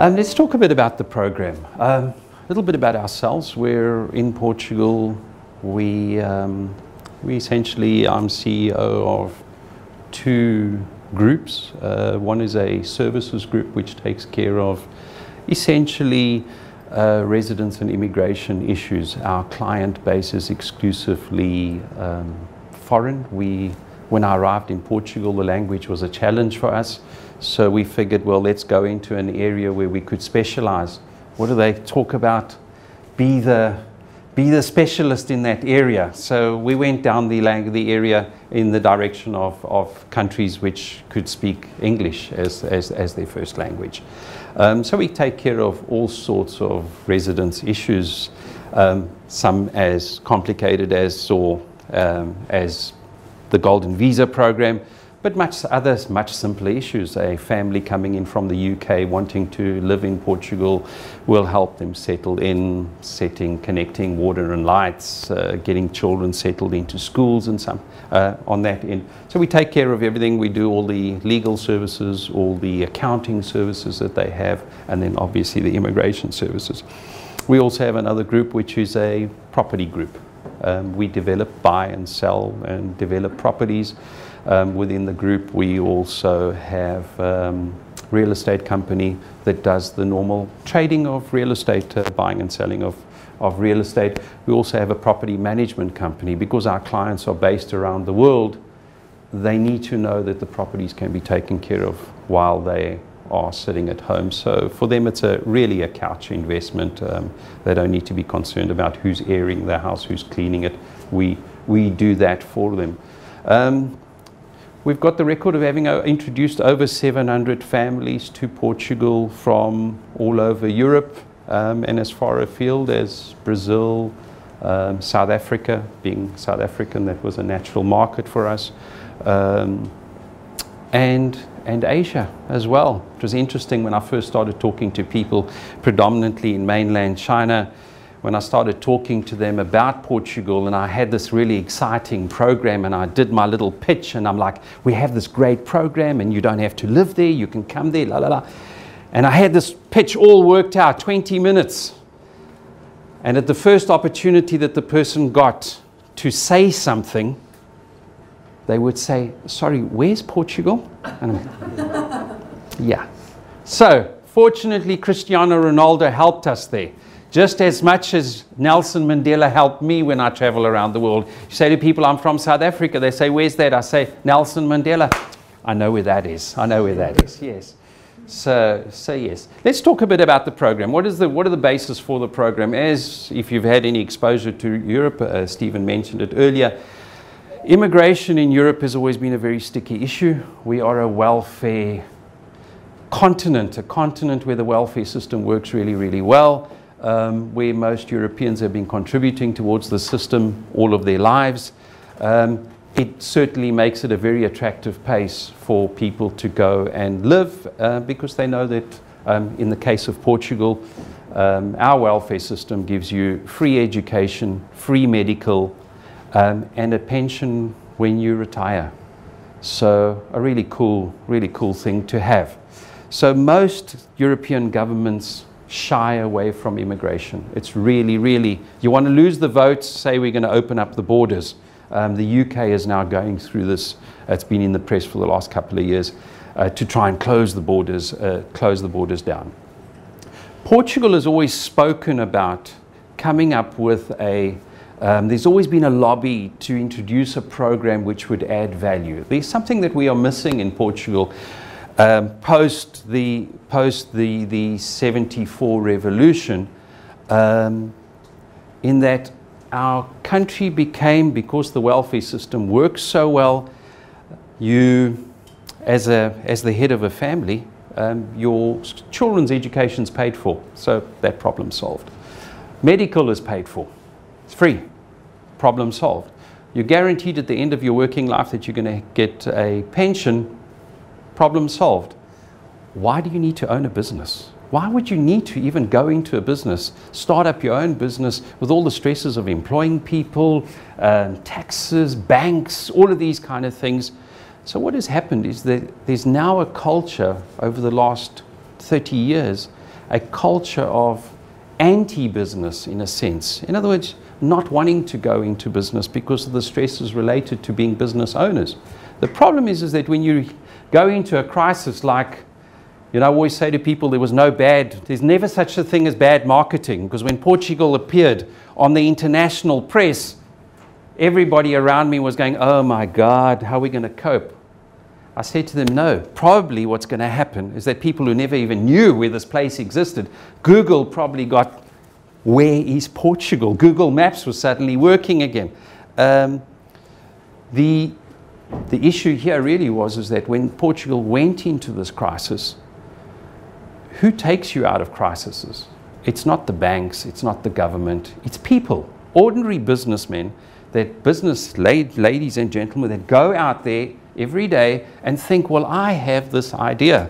Let's talk a bit about the program. A little bit about ourselves. We're in Portugal. We essentially, I'm CEO of two groups. One is a services group which takes care of essentially residence and immigration issues. Our client base is exclusively foreign. When I arrived in Portugal, the language was a challenge for us. So we figured, well, let's go into an area where we could specialize. What do they talk about? Be the specialist in that area. So we went down the area in the direction of countries which could speak English as their first language. So we take care of all sorts of residence issues, some as complicated as the Golden Visa program, but others much simpler issues. A family coming in from the UK wanting to live in Portugal, will help them settle in, connecting water and lights, getting children settled into schools and some on that end. So we take care of everything. We do all the legal services, all the accounting services that they have, and then obviously the immigration services. We also have another group which is a property group. We develop, buy and sell and develop properties. Within the group we also have real estate company that does the normal trading of real estate, buying and selling of real estate. We also have a property management company. Because our clients are based around the world, they need to know that the properties can be taken care of while they are sitting at home. So for them it's really a couch investment. They don't need to be concerned about who's airing the house, who's cleaning it. We do that for them. We've got the record of having introduced over 700 families to Portugal from all over Europe and as far afield as Brazil, South Africa. Being South African, that was a natural market for us, and Asia as well. It was interesting when I first started talking to people predominantly in mainland China, when I started talking to them about Portugal, and I had this really exciting program, and I did my little pitch, and I'm like, we have this great program and you don't have to live there, you can come there, la la la. And I had this pitch all worked out, 20 minutes. And at the first opportunity that the person got to say something, they would say, sorry, where's Portugal? And I'm like, yeah. So fortunately, Cristiano Ronaldo helped us there. Just as much as Nelson Mandela helped me when I travel around the world. You say to people, I'm from South Africa. They say, where's that? I say, Nelson Mandela. I know where that is. I know where that is, yes. So yes. Let's talk a bit about the program. What are the basis for the program? As if you've had any exposure to Europe, Stephen mentioned it earlier, immigration in Europe has always been a very sticky issue. We are a welfare continent, a continent where the welfare system works really, really well. Where most Europeans have been contributing towards the system all of their lives. It certainly makes it a very attractive place for people to go and live because they know that in the case of Portugal, our welfare system gives you free education, free medical, and a pension when you retire. So a really cool thing to have. So most European governments shy away from immigration. It's really, you want to lose the votes, say we're going to open up the borders. The UK is now going through this, it's been in the press for the last couple of years, to try and close the borders down. Portugal has always spoken about coming up with there's always been a lobby to introduce a program which would add value. There's something that we are missing in Portugal. Post the 74 revolution, in that our country became, because the welfare system works so well, you, as the head of a family, your children's education is paid for, so that problem solved. Medical is paid for, it's free, problem solved. You're guaranteed at the end of your working life that you're going to get a pension. Problem solved. Why do you need to own a business? Why would you need to even go into a business, start up your own business with all the stresses of employing people, taxes, banks, all of these kind of things? So what has happened is that there's now a culture over the last 30 years a culture of anti-business in a sense. In other words, not wanting to go into business because of the stresses related to being business owners. The problem is that when you go into a crisis like, you know, I always say to people there's never such a thing as bad marketing, because when Portugal appeared on the international press, everybody around me was going, oh my God, how are we going to cope? I said to them, no, probably what's going to happen is that people who never even knew where this place existed, Google probably got, where is Portugal? Google Maps was suddenly working again. The issue here really is that when Portugal went into this crisis, who takes you out of crises? It's not the banks, it's not the government, it's people, ordinary businessmen, that business ladies and gentlemen that go out there every day and think, well, I have this idea.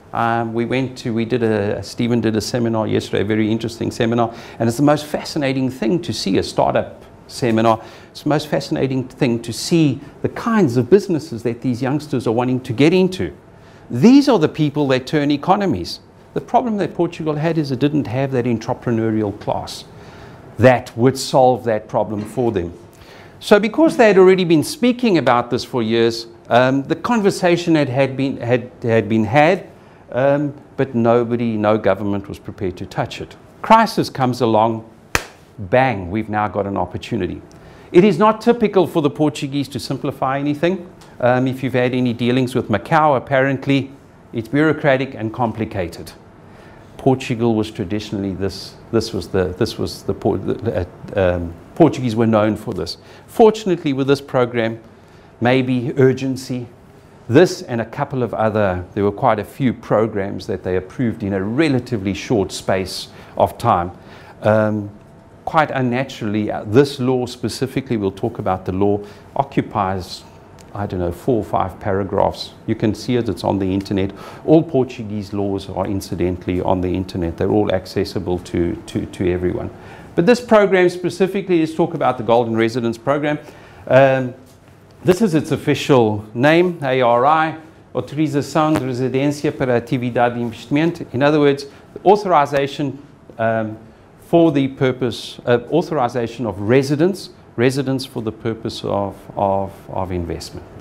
Stephen did a seminar yesterday, a very interesting seminar, and it's the most fascinating thing to see a startup seminar. It's the most fascinating thing to see the kinds of businesses that these youngsters are wanting to get into. These are the people that turn economies. The problem that Portugal had is it didn't have that entrepreneurial class that would solve that problem for them. So because they had already been speaking about this for years, the conversation had been had, but no government was prepared to touch it. Crisis comes along, bang, we've now got an opportunity. It is not typical for the Portuguese to simplify anything. If you've had any dealings with Macau, apparently it's bureaucratic and complicated. Portugal was traditionally Portuguese were known for this. Fortunately, with this program, maybe urgency, this and a couple of other, there were quite a few programs that they approved in a relatively short space of time. Quite unnaturally, this law specifically, we'll talk about the law, occupies, I don't know, 4 or 5 paragraphs. You can see it, it's on the internet. All Portuguese laws are incidentally on the internet. They're all accessible to everyone. But this program specifically is talk about the Golden Residence Program. This is its official name, ARI, Autorização de Residência para Atividade de Investimento. In other words, the authorization for the purpose, authorization of residence for the purpose of investment.